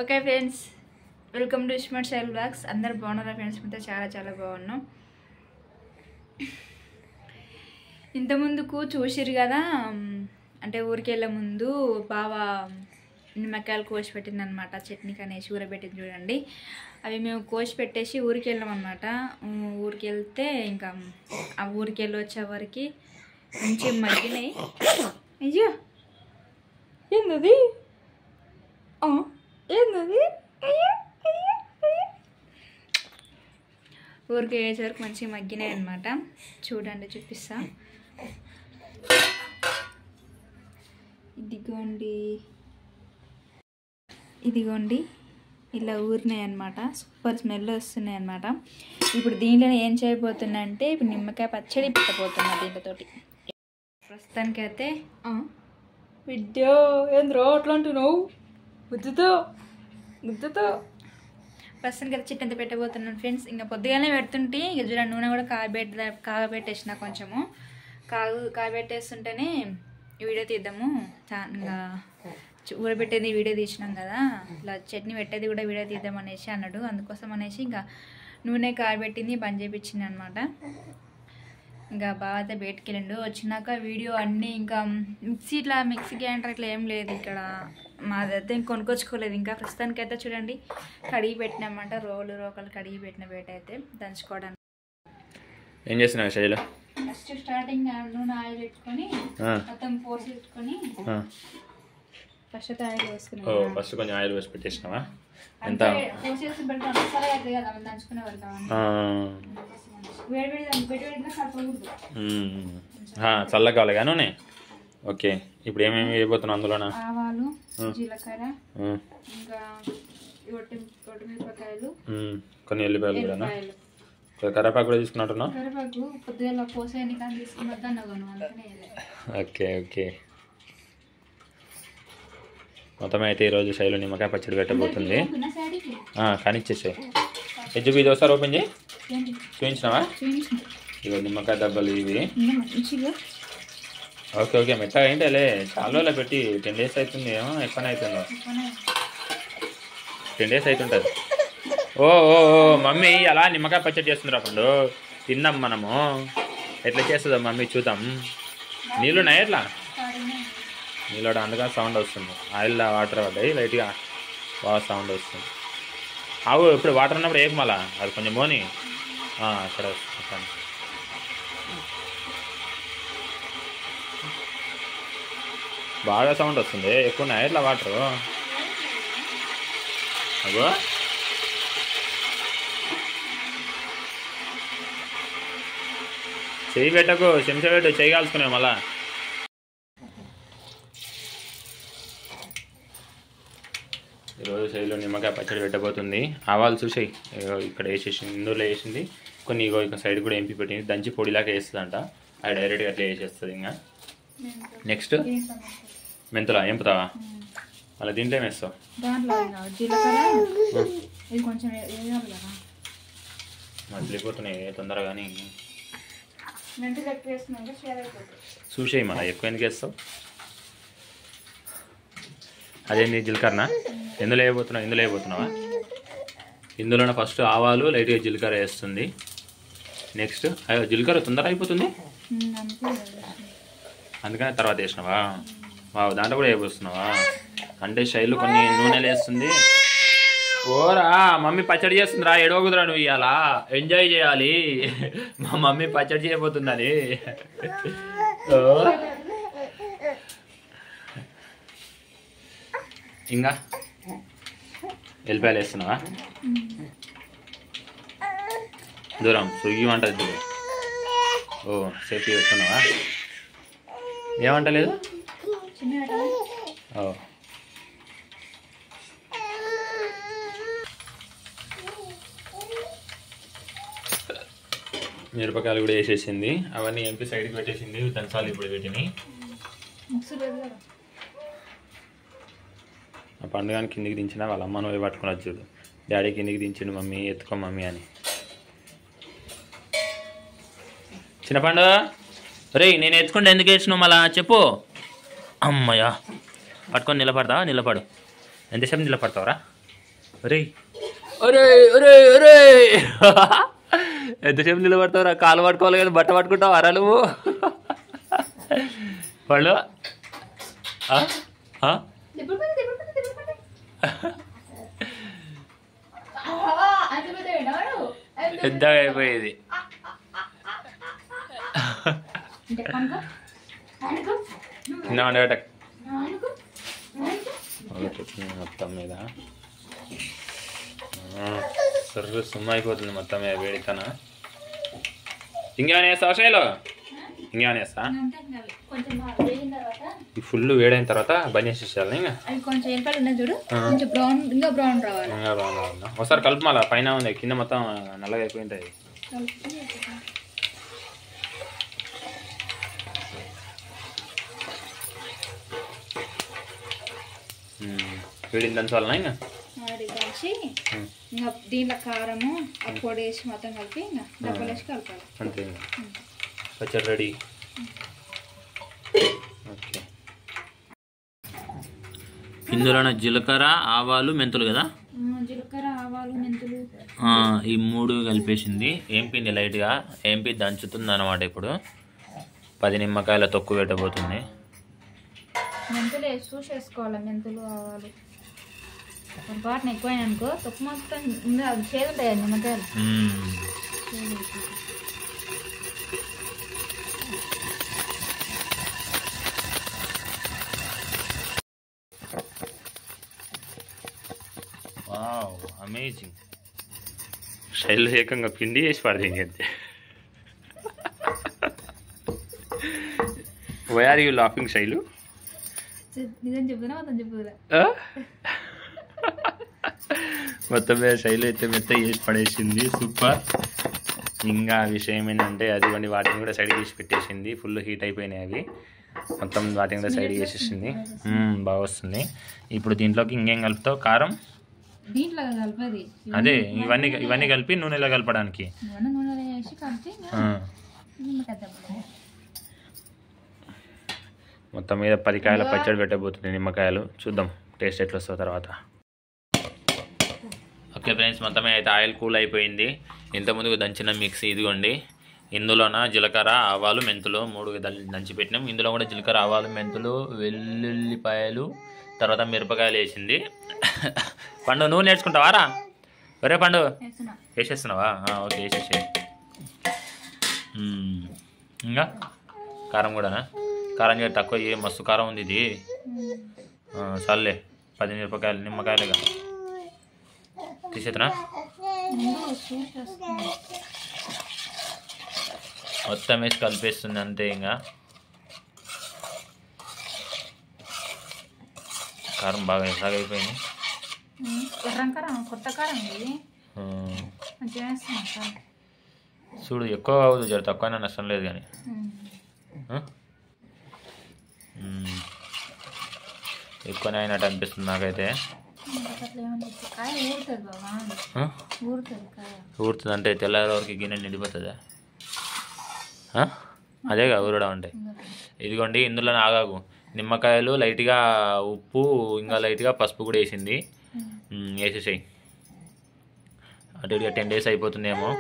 Okay friends, welcome to smart style blogs. అందరు బాగున్నారా friends? మీతో చాలా బాగున్నాం. ఇంతకుముందుకు చూసిరు కదా, అంటే ఊరికి వెళ్ళే ముందు బావ నిమ్మకాయలు కోసి పెట్టింది అనమాట. చట్నీకి అనేసి ఊరబెట్టింది చూడండి. అవి మేము కోసి పెట్టేసి ఊరికి వెళ్ళాం అనమాట. ఊరికి వెళ్తే ఇంకా ఆ ఊరికి వెళ్ళి వచ్చేవరకు మంచి మగ్గినాయి. అయ్యో ఏంది ఏంది ఊరికి వేసేవరకు మంచిగా మగ్గినాయి అనమాట. చూడండి, చూపిస్తా. ఇదిగోండి ఇలా ఊరినాయి అనమాట. సూపర్ స్మెల్ వస్తున్నాయి అనమాట. ఇప్పుడు దీంట్లో ఏం చేయబోతున్నా అంటే ఇప్పుడు నిమ్మకాయ పచ్చడి పెట్టబోతున్నా దీంట్తోటి. ప్రస్తుతానికైతే విద్యో ఏంద్రో అట్లా అంటున్నావు, ముద్దుతో ప్రస్తుతానికి అయితే చిట్టంత పెట్టబోతున్నాను ఫ్రెండ్స్. ఇంకా పొద్దుగానే పెడుతుంటే ఇక చూడండి, నూనె కూడా కాగబెట్టేసిన కొంచెము కాగబెట్టేస్తుంటేనే వీడియో తీద్దాము. ఇంకా ఊరబెట్టేది వీడియో తీసినాం కదా, ఇట్లా చట్నీ పెట్టేది కూడా వీడియో తీద్దాం అనేసి అన్నాడు. అందుకోసం అనేసి ఇంకా నూనె కాగబెట్టింది బంద్ చేయించింది అనమాట. ఇంకా బాగా అయితే బయటికి వెళ్ళిండు. వచ్చినాక వీడియో అన్నీ ఇంకా మిక్సీ గ్రైండర్ ఇట్లా ఏం లేదు ఇక్కడ. మాదైతే ఇంక కొనుక్కొచ్చుకోలేదు. ఇంకా ప్రస్తుతానికి అయితే చూడండి కడిగి పెట్టినామంట. రోకలు కడిగి పెట్టిన బయట అయితే దంచుకోవడానికి. ఏం చేస్తున్నావు శైలు? ఫస్ట్ స్టార్టింగ్ నూనె ఆయిల్ పెట్టుకొని మొత్తం పోసి పెట్టుకొని ఫస్ట్ ఆయిల్ వేసుకున్నాం. ఫస్ట్ కొంచెం ఆయిల్ వేసి పెట్టేసినావా? ఎంత పోసేసి పెడతాం మసాలా అవుతుంది కదా, దంచుకునే వెళ్తాం. చల్ల కావాలి కానీ నూనె. ఓకే, ఇప్పుడు ఏమేమి వేయబోతున్నావు అందులోన? ఆవాలు, జీలకర్ర, ఇంకా మిరపకాయలు, కొన్ని ఎల్లిపాయలు కూడా, కరివేపాకు కూడా తీసుకున్నట్టున్నావు. కరివేపాకు పొద్దుగా పోసేయని కానీ తీసుకుని వద్దన్నాను. ఓకే మొత్తం అయితే ఈరోజు శైలు నిమ్మకాయ పచ్చడి పెట్టబోతుంది. కానీ ఇచ్చేసాయి. ఎజ్జు ఇది ఒకసారి ఓపెన్ చేయి. చూపించినావా? ఇక నిమ్మకాయ దెబ్బలు ఇవి. ఓకే మెత్తగా ఏంటలే, చాలా పెట్టి 10 days అవుతుంది. ఏమో ఎక్కువనే అవుతుందో, 10 days అవుతుంటుంది. ఓ మమ్మీ అలా నిమ్మకాయ పచ్చడి చేస్తున్నారు. అప్పుడు తిందాం మనము. ఎట్లా చేస్తుందో మమ్మీ చూద్దాం. నీళ్ళు ఉన్నాయి ఎట్లా? నీళ్ళు అందుకని సౌండ్ వస్తుంది. ఆయిల్ వాటర్ పడ్డాయి లైట్గా, బాగా సౌండ్ వస్తుంది. ఆవు ఇప్పుడు వాటర్ ఉన్నప్పుడు ఏక మళ్ళా అది కొంచెం మోని అక్కడ వస్తుంది. బాగా సౌండ్ వస్తుంది. ఎక్కువ ఉన్నాయి ఎట్లా వాటరు? అగో చెయ్యి పెట్టకు, చెంచా పెట్టు, చెయ్యి కాల్చుకునే మళ్ళా. ఈరోజు శైలు నిమ్మకాయ పచ్చడి పెట్టబోతుంది. ఆవాలు చూసేయి ఇక్కడ వేసేసింది, ఇందులో వేసింది కొన్ని. ఇక సైడ్ కూడా ఎంపీ పెట్టింది, దంచి పొడిలాగా వేస్తుందంట. అది డైరెక్ట్గా అట్లా వేసేస్తుంది. ఇంకా నెక్స్ట్ మెంతులా ఎంపుతావా? అలా దీంట్లో ఏమేస్తావు? మళ్ళీపోతున్నాయి తొందరగా. కానీ చూసేయి మళ్ళీ, ఎక్కువ ఎందుకు వేస్తావు? అదేంటి జీలకర్రనా? ఇందులో వేయబోతున్నావా? ఇందులోనే ఫస్ట్ ఆవాలు లైట్గా జీలకర్ర వేస్తుంది. నెక్స్ట్ జీలకర్ర తొందర అయిపోతుంది అందుకని తర్వాత వేసినావా? దాంట్లో కూడా వేయబోస్తున్నావా? అంటే శైలు కొన్ని నూనెలు వేస్తుంది. ఓరా మమ్మీ పచ్చడి చేస్తుందిరా, ఎడవకుదురా నువ్వు. ఇవాళ ఎంజాయ్ చేయాలి. మా మమ్మీ పచ్చడి చేయబోతుంది అది. ఇంకా ఎల్లిపాయలు వేస్తున్నావా? దూరం సుగ్గి వంటది దూరం. సేఫ్టీ వేస్తున్నావా? ఏమంటలేదు? మిరపకాయలు కూడా వేసేసింది. అవన్నీ ఎంపీ సైడ్కి పెట్టేసింది. దంచాలి ఇప్పుడు వీటిని. ఆ పండుగని కిందికి దించిన వాళ్ళ అమ్మ నువ్వే పట్టుకుని చూడు. డాడీ కిందికి దించిండు మమ్మీ, ఎత్తుకో మమ్మీ అని. చిన్న పండు రే, నేను ఎత్తుకుంటే ఎందుకు వేసినావు మళ్ళా చెప్పు. అమ్మయ్యా పట్టుకొని నిలబడతావా? నిలబడు. ఎంతసేపు నిలబడతావరా? అరే అరే అరే అరే ఎంతసేపు నిలబడతావురా? కాలు పట్టుకోవాలి కదా, బట్ట పట్టుకుంటావు అరా నువ్వు? వాళ్ళు పెద్దగా అయిపోయేది. మొత్తం మీద సర్రు సుమ్మ అయిపోతుంది మొత్తం మీద వేడితన. ఇంకేమైనా వేస్తా శైలు? ఇంకేమైనా వేస్తా? ఈ ఫుల్ వేడైన తర్వాత బంద్ చేసేసాలి. ఇంకా బ్రౌన్ రావాలి. ఒకసారి కలుపుమాల. పైన ఉంది, కింద మొత్తం నల్లగా అయిపోయింటాయి. వేడిని దంచాలనా? ఇంకా ఇంకా దీంట్లో కారము ఆ పొడి వేసి మొత్తం కలిపి ఇంకా డబ్బులు వేసి కలపాలి. అంతే. పచ్చడి రెడీ. ఓకే. ఇందులోనే జీలకర్ర, ఆవాలు, మెంతులు కదా? జీలకర్ర, ఆవాలు, మెంతులు ఈ మూడు కలిపేసింది. ఏంపింది లైట్గా, ఏంపి దంచుతుంది అనమాట. ఇప్పుడు 10 నిమ్మకాయల తొక్కు పెట్టబోతుంది. మెంతులు చూసి వేసుకోవాలి. మెంతులు, ఆవాలు పాటను ఎక్కువైనా అనుకో తొక్కు మొత్తం అది చేదుంటాయి నిమ్మకాయలు. Wow, amazing. శైలు ఏకంగా పిండి వేసి పడుతుంది అంతే. వై ఆర్ యూ లాఫింగ్ శైలు? నిజం చెప్తున్నా మొత్తం చెప్తున్నా. మొత్తం మీద శైలు అయితే మెత్త వేసి పడేసింది. సూపర్. ఇంకా విషయం ఏంటంటే అదిగోండి వాటిని కూడా సైడ్ చేసి పెట్టేసింది. ఫుల్ హీట్ అయిపోయినాయి అవి. మొత్తం వాటిని కూడా సైడ్ చేసేసింది. బాగా వస్తుంది. ఇప్పుడు దీంట్లోకి ఇంకేం కలుపుతావు? కారం దీంట్లో కలిపేది అదే ఇవన్నీ కలిపి నూనెలో కలపడానికి. మొత్తం మీద 10 కాయల పచ్చడి పెట్టబోతుంది. నిమ్మకాయలు చూద్దాం టేస్ట్ ఎట్లా వస్తుందో తర్వాత. ఓకే ఫ్రెండ్స్, మొత్తమే అయితే ఆయిల్ కూల్ అయిపోయింది. ఇంతకుముందుకు దంచిన మిక్సీ ఇదిగోండి. ఇందులోన జీలకర్ర, ఆవాలు, మెంతులు 3 దంచి పెట్టినాం. ఇందులో కూడా జీలకర్ర, ఆవాలు, మెంతులు, వెల్లుల్లిపాయలు, తర్వాత మిరపకాయలు వేసింది. పండు నువ్వు నేర్చుకుంటావారా? ఒరే పండు వేసేస్తున్నావా? ఓకే వేసేసే. ఇంకా కారం కూడానా? కారం చేయ తక్కువ, ఏ మస్తు కారం ఉంది ఇది. చాలే 10 మిరపకాయలు నిమ్మకాయలుగా తీసేతున్నా. మొత్తం వేసి కలిపేస్తుంది అంతే. ఇంకా కారం బాగా ఎలాగైపోయింది. కొత్త కారం చూడు, ఎక్కువ అవ్వదు, జర తక్కువైనా నష్టం లేదు. కానీ ఎక్కువనే అయినట్టు అనిపిస్తుంది నాకైతే. ఊరుతుంది అంటే తెల్లారి వరకు గిన్నె నిండిపోతుందా? అదేగా ఊరడం అంటే. ఇదిగోండి, ఇందులో ఆగాగు నిమ్మకాయలు, లైట్గా ఉప్పు, ఇంకా లైట్గా పసుపు కూడా వేసింది. వేసేసాయి. అటు ఇటుగా 10 days అయిపోతుందేమో.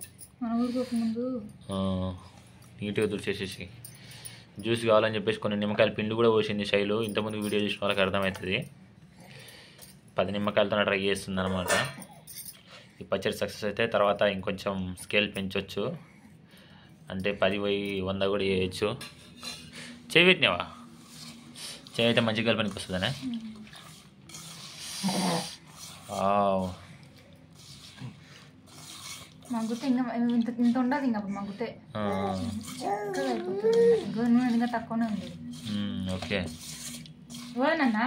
నీట్గా తుడిచేసేసి జ్యూస్ కావాలని చెప్పేసి కొన్ని నిమ్మకాయల పిండి కూడా పోసింది శైలు. ఇంతకుముందు వీడియో చూసిన వాళ్ళకి అర్థమవుతుంది. 10 నిమ్మకాయలతో ట్రై చేస్తుంది అనమాట. ఈ పచ్చడి సక్సెస్ అయితే తర్వాత ఇంకొంచెం స్కేల్ పెంచవచ్చు. అంటే 10 పోయి 100 కూడా చేయొచ్చు. చేయి పెట్టినావా? చేయి అయితే మంచిగా కలపనికి వస్తుందనే. మగ్గుతే ఇంకా ఇంత ఉండదు. ఇంకా మగ్గుతే చక్కగా అయిపోతుంది. నూనె ఇంకా తక్కువనే ఉంది. ఓకే ఓనన్నా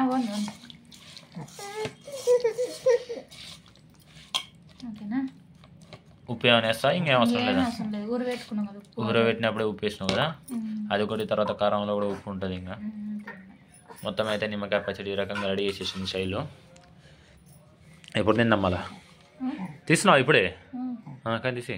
ఓకేనా? ఉప్పు ఏమైనా వేస్తా? ఇంకేం అవసరం లేదా? ఊరబెట్టుకున్నాం కదా, ఊరబెట్టినప్పుడే ఉప్పు వేసినావు కదా, అది ఒకటి. తర్వాత కారంలో కూడా ఉప్పు ఉంటుంది. ఇంకా మొత్తం అయితే నిమ్మకాయ పచ్చడి ఈ రకంగా రెడీ చేసేసింది శైలు. ఎప్పుడు తిందాం మళ్ళా? తీస్తున్నావు ఇప్పుడే? కానీ తీసి.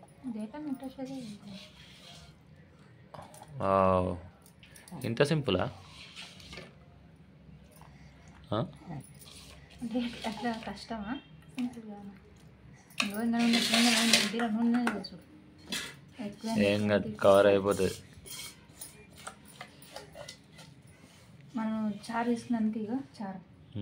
ఇంత సింపులా? అట్లా కష్టమా? ఏం కాదు, కవర్ అయిపోతుంది. మనం చారు వేసుకున్నానికి ఇక చారు.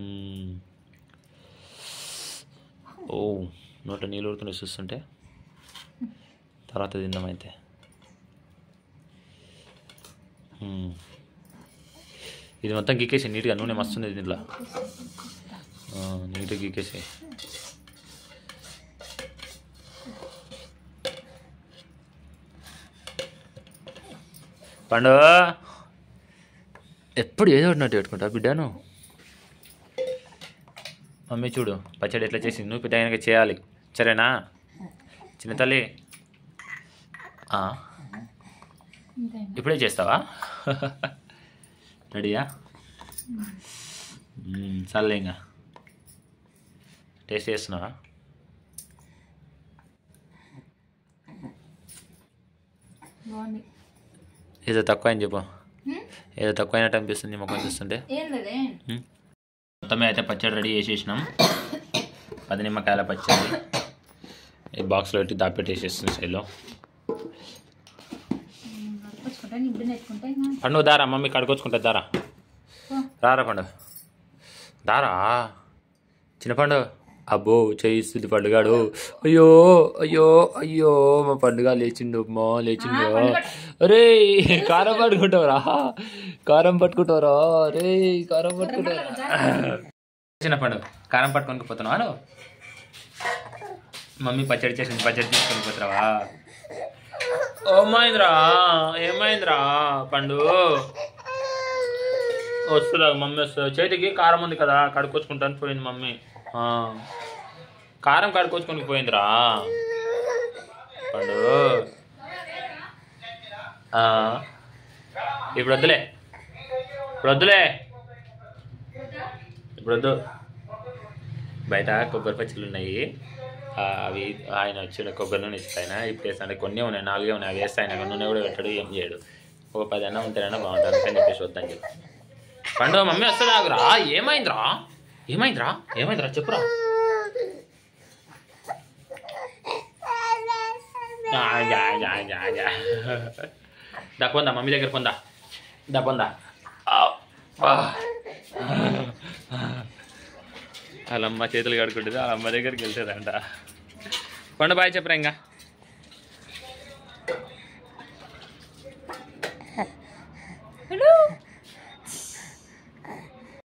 ఓ నోట నీళ్ళు ఊరుకుని చూస్తుంటే తర్వాత తిందాం అయితే. ఇది మొత్తం గీకేసి నీట్గా, నూనె మస్తుంది దీంట్లో, నీట్గా గీకేసి. పండు ఎప్పుడు ఏదో ఒకటి నట్టు పెట్టుకుంటా బిడ్డను. మమ్మీ చూడు పచ్చడి ఎట్లా చేసి, నువ్వు పెద్ద చేయాలి సరేనా చిన్న తల్లి? ఇప్పుడే చేస్తావా? రెడీయా? సర్లే ఇంకా టేస్ట్ చేస్తున్నావా? ఏదో తక్కువ అని చెప్పు, ఏదో తక్కువ అయినట్టు అనిపిస్తుంది మొక్కలు చూస్తుంటే. మొత్తమే అయితే పచ్చడి రెడీ చేసేసినాం. 10 నిమ్మకాయల పచ్చడి ఈ బాక్స్లో పెట్టి దాపెట్టేసేస్తుంది సైడ్లో. పండు దారా, మమ్మీ కడుకొచ్చుకుంటా దారా, రారా పండు దారా. చిన్న పండు అబ్బో చేయిస్తుంది పండుగాడు. అయ్యో అయ్యో అయ్యో మా పండుగ లేచిండు, అమ్మా లేచిండు. రే కారం పట్టుకుంటావురా, కారం పట్టుకుంటావురా, రే కారం పట్టుకుంటావురా. చిన్న పండు కారం పట్టుకొని పోతున్నావా నువ్వు? మమ్మీ పచ్చడి చేసింది, పచ్చడి తీసుకొని పోతున్నావా? ఏమైందిరా, ఏమైందిరా పండు? వస్తుందా మమ్మీ? వస్తుంది, చేతికి కారం ఉంది కదా కడుక్కొచ్చుకుంటాను పోయింది మమ్మీ. కారం కడుక్కొచ్చుకొని పోయిందిరా పండు. ఇప్పుడు వద్దులే, ఇప్పుడు వద్దులే, ఇప్పుడు వద్దు. బయట కొబ్బరి పచ్చళ్ళు ఉన్నాయి, అవి ఆయన వచ్చిన కొబ్బరి నూనె ఇస్తాయన ఇప్పుడు వేస్తాను. కొన్ని ఉన్నాయి, 4 ఉన్నాయి, అవి వేస్తాయన. నూనె కూడా పెట్టాడు, ఏం చేయడు. ఒక 10 అన్నా ఉంటేనైనా బాగుంటుంది అని చెప్పేసి వద్దని చెప్పి. పండు మమ్మీ వస్తుంది ఆగురా. ఏమైందిరా, ఏమైందిరా, ఏమైందిరా చెప్పురా. దా పొందా మమ్మీ దగ్గర పొందా, దా పొందా. వాళ్ళమ్మ చేతులు కడుక్కుంటుంది, వాళ్ళ అమ్మ దగ్గరికి వెళ్తుందంట. పండు బాయ్ చెప్పరా ఇంకా.